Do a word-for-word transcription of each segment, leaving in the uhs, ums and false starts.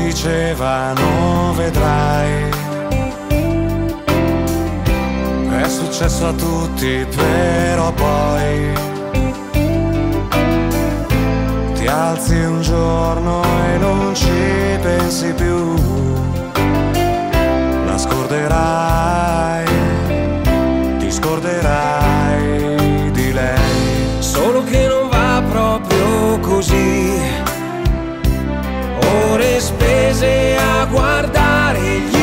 dicevano vedrai. È successo a tutti, però poi ti alzi un giorno e non ci pensi più, la scorderai, ti scorderai di lei. Solo che non va proprio così, ore spese a guardare gli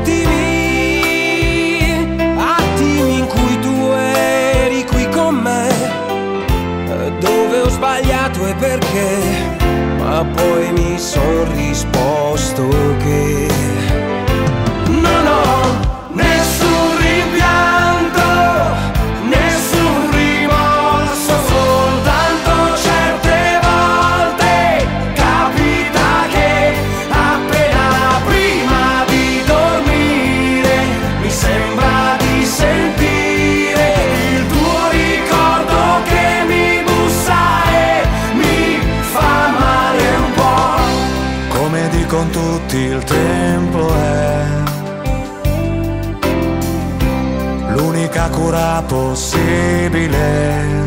ultimi attimi in cui tu eri qui con me, dove ho sbagliato e perché, ma poi mi son risposto che non ho nessun rimpianto, nessun rimorso, soltanto certe volte capita che appena prima di dormire mi sembra di sentire il tuo ricordo che mi bussa e mi fa male un po'. Come dicono tutti, il tempo è l'unica cura possibile.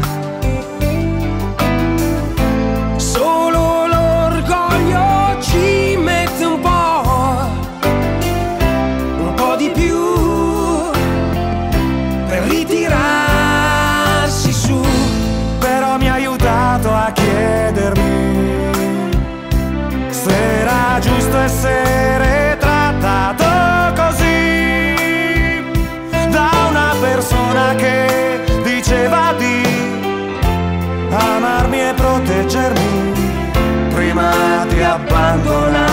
Solo l'orgoglio ci mette un po', un po' di più per ritirarsi su. Però mi ha aiutato a chiedermi se era giusto essere trattato così da una persona che diceva di amarmi e proteggermi prima di abbandonarmi.